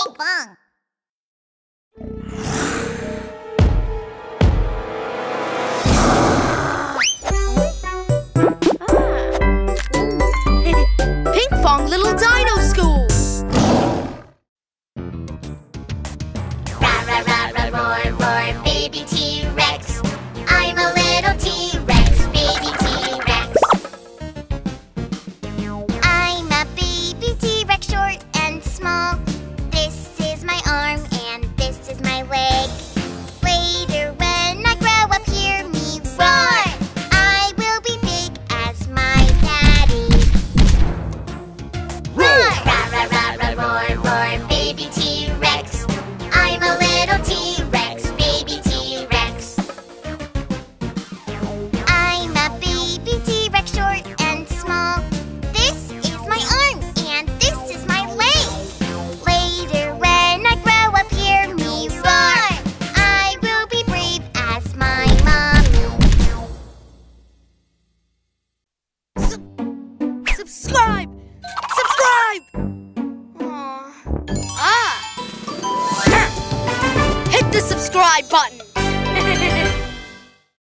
Pinkfong. Pinkfong Little Dino School. Rah, rah, rah, rah, roar, roar, baby T-Rex. I'm a little T-Rex, baby T-Rex. I'm a baby T-Rex, short and small. This is my arm and this is my leg. Later when I grow up, hear me roar. I will be big as my daddy. Roar! Rah, rah, rah, rah, roar, roar, baby T-Rex. I'm a little T-Rex, baby T-Rex. I'm a baby T-Rex, short and small. This is my arm and this is my leg. Later when I grow up, hear me roar. I will be brave as my mommy. Subscribe! Subscribe! Hit the subscribe button!